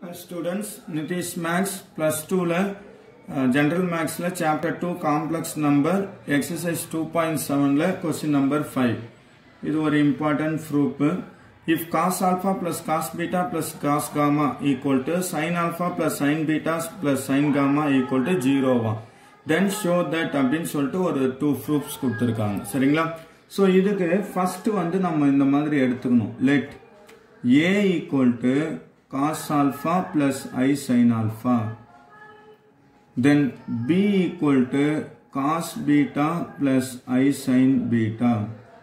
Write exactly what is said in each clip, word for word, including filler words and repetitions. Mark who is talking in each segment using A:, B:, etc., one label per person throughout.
A: Hi students, Nitish Max plus two la uh, General Max la chapter two complex number exercise two point seven la question number five. This is very important proof. If cos alpha plus cos beta plus cos gamma equal to sin alpha plus sin beta plus sin gamma equal to zero, then show that அப்படினு சொல்லிட்டு ஒரு two proofs கொடுத்திருக்காங்க. சரிங்களா? So இதுக்கு first வந்து நம்ம இந்த மாதிரி எடுத்துக்கணும். Let a equal to cos alpha plus I sin alpha. Then b equal to cos beta plus I sin beta.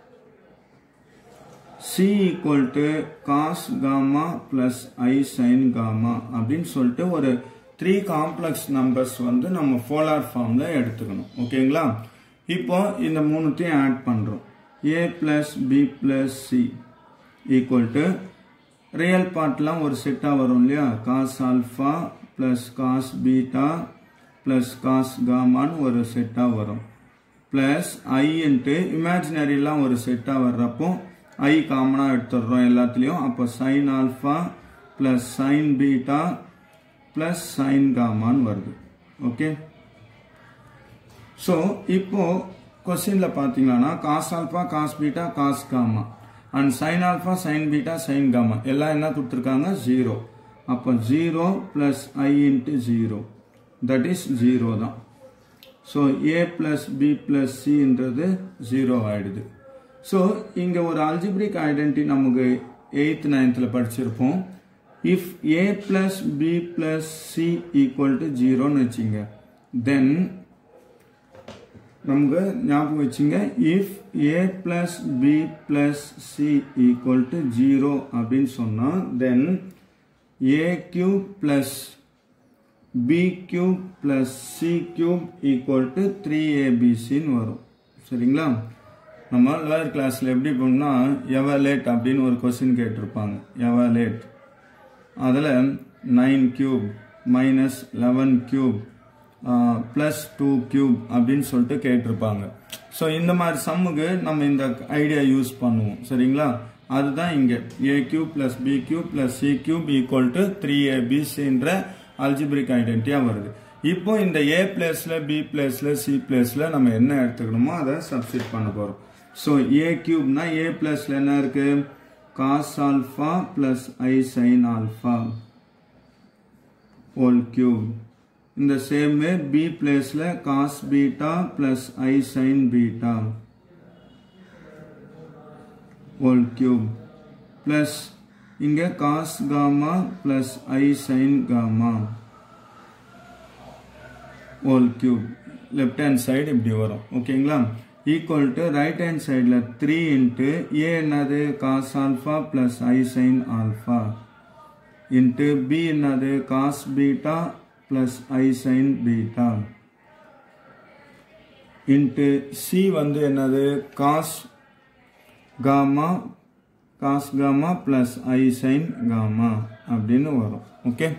A: C equal to cos gamma plus I sin gamma. அப்படினு சொல்லிட்டு ஒரு three complex numbers வந்து நம்ம polar formல எடுத்துக்கணும். ஓகேங்களா? இப்போ இந்த மூணுத்தையும் ஆட் பண்றோம். A plus b plus c equal to real partலாம் ஒரு செட்டா வரும் இல்லையா? cos alpha plus cos beta plus cos gamma ஒரு செட்டா வரும். plus I into imaginaryலாம் ஒரு செட்டா வர்றப்போ I காமனா எடுத்துறோம் எல்லாத்துலயும். அப்ப sin alpha plus sin beta plus sin gamma வருது. ஓகே? So இப்போ क्वेश्चनல பாத்தீங்கன்னா cos alpha cos beta cos gamma and sin alpha sin beta sin gamma எல்லாம் என்ன கொடுத்திருக்காங்க zero. அப்ப zero plus I into zero, that is zero தான். So a plus b plus c என்றது zero ஆயிடுது. So இங்க ஒரு algebraic identity நமக்கு eighth ninth ல படிச்சிருப்போம். If a plus b plus c equal to zero ன்னு வெச்சீங்க, then நமக்கு ஞாபகம் வெச்சீங்க, if a plus b plus c equal to zero அப்படினு சொன்னா, then a cube plus b cube plus c cube equal to three a b c ன்னு வரும். சரிங்களா? நம்ம lower classல எப்படி பண்ணா evaluate அப்படினு ஒரு क्वेश्चन கேட்டிருப்பாங்க. evaluate அதுல nine cube minus eleven cube uh, plus two cube அப்படினு சொல்லிட்டு கேட்டிருப்பாங்க. சோ இந்த மாதிரி சம்முக்கு நம்ம இந்த ஐடியா யூஸ் பண்ணுவோம். சரிங்களா? அதுதான் இங்க a cube plus b cube plus c cube equal to three a b c என்ற algebraic identity வருது. இப்போ இந்த a பிளேஸ்ல b பிளேஸ்ல c பிளேஸ்ல நம்ம என்ன எடுத்துக்கணுமோ அதை சப்ஸ்டிட் பண்ண போறோம். சோ a cube னா a பிளேஸ்ல என்ன இருக்கு? cos alpha plus I sin alpha whole cube. In the same way b place la cos beta plus I sin beta whole cube plus inge cos gamma plus I sin gamma whole cube. Left hand side இப்படி வரும். ஓகேங்களா? equal to right hand side la three into a என்னது cos alpha plus I sin alpha into b என்னது cos beta plus I sin beta into c வந்து என்னது cos gamma cos gamma plus I sin gamma அப்படினு வரும். Okay?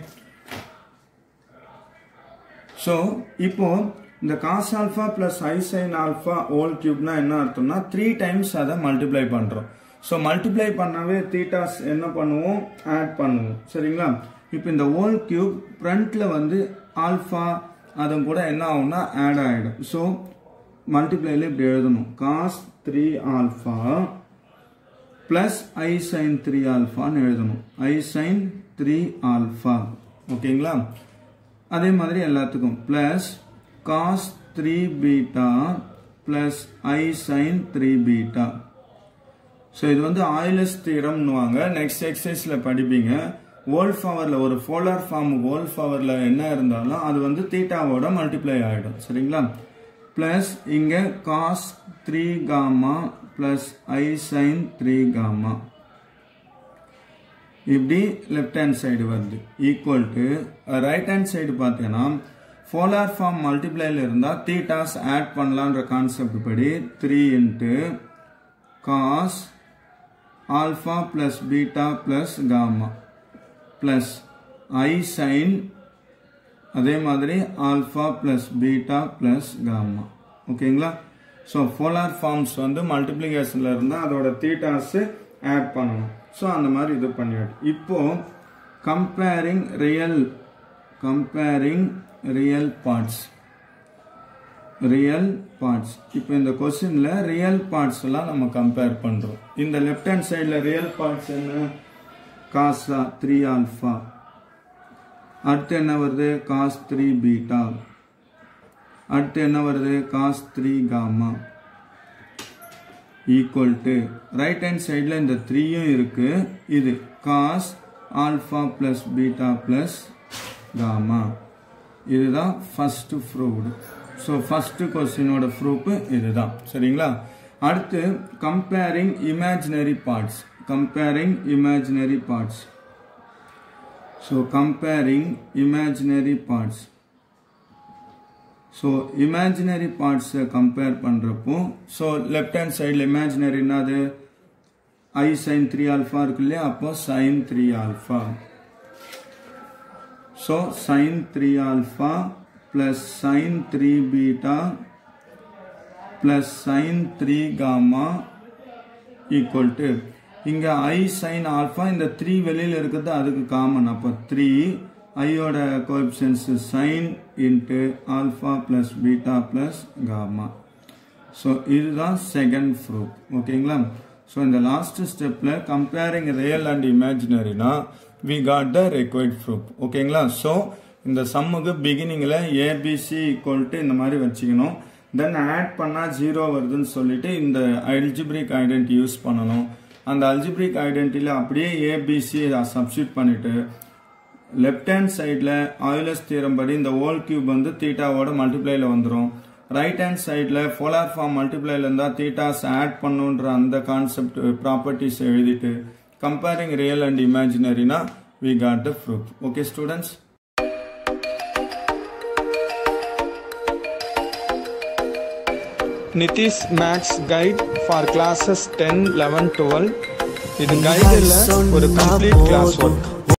A: So இப்போ இந்த cos alpha plus I sin alpha whole cube னா என்ன அர்த்தம்னா three times அத மல்டிப்ளை பண்றோம். சோ மல்டிப்ளை பண்ணவே தீட்டாஸ் என்ன பண்ணுவோம்? ஆட் பண்ணுவோம். சரிங்களா? இப்போ இந்த whole cube ஃப்ரண்ட்ல வந்து ஆல்பா அதும் கூட என்ன ஆகும்னா ஆட் ஆயிடும். சோ மல்டிப்ளைல இப்படி எழுதணும். cos three alpha plus I sin three alpha ன்னு எழுதணும். I sin three alpha. ஓகேங்களா? அதே மாதிரி எல்லாத்துக்கும் plus cos three beta plus I sin three beta. So இது வந்து Euler's theorem னுவாங்க. நெக்ஸ்ட் எக்ஸர்சைஸ்ல படிப்பீங்க. whole powerல ஒரு polar form whole powerல என்ன இருந்தாலும் அது வந்து தீட்டாவோட மல்டிப்ளை ஆயிடும். சரிங்களா? plus இங்க cos three gamma plus I sin three gamma இப்படி left hand side வருது. equal to right hand side பார்த்தீங்கன்னா polar form multiplyல இருந்தா தீட்டாஸ் ஆட் பண்ணலாம்ன்ற கான்செப்ட் படி three into cos alpha plus beta plus gamma plus I sin அதே மாதிரி alpha plus beta plus gamma. ஓகேங்களா? சோ polar forms வந்து மல்டிப்ளிகேஷன்ல இருந்தா அதோட தீட்டாஸ் ஆட் பண்ணணும். சோ அந்த மாதிரி இது பண்ணியாச்சு. இப்போ comparing real comparing real parts real parts இப்போ இந்த क्वेश्चनல real parts எல்லாம் நம்ம கம்பேர் பண்றோம் இந்த left hand sideல real parts என்ன cos three alpha அடுத்து என்ன வருது cos three beta அடுத்து என்ன வருது cos three gamma equal to right hand sideல இந்த three யும் இருக்கு இது cos alpha plus beta plus gamma இதுதான் first proved so first question ஓட proof இதுதான் சரிங்களா அடுத்து comparing imaginary parts comparing imaginary parts so comparing imaginary parts so imaginary parts compare பண்றப்போ so left hand side imaginary என்னது I sin three alpha இருக்கு இல்லையா அப்போ sin three alpha so sin three alpha plus sin three beta plus sin three gamma equal to இங்க I sin alpha இந்த three வெளியில இருக்குது அதுக்கு காமன் அப்போ three I ஓட coefficients sin into alpha plus beta plus gamma so இதுதான் second proof ஓகேங்களா so in the last step la comparing real and imaginary na we got the required proof ஓகேங்களா so இந்த சம்முக்கு beginningல abc equal to இந்த மாதிரி வச்சுக்கணும் then add பண்ணா zero வருதுன்னு சொல்லிட்டு இந்த algebraic identity யூஸ் பண்ணனும் அந்த algebraic identity ல அப்படியே abc substitute பண்ணிட்டு left hand side la Euler's theorem படி இந்த whole cube வந்து theta ஓட multiply ல வந்துரும் right hand side la polar form multiply ல இருந்தா thetas add பண்ணுன்ற அந்த concept properties எழுதிட்டு comparing real and imaginary na we got the proof okay students
B: Nitish Maths Guide for classes ten, eleven, twelve இது guide இல்ல ஒரு complete class work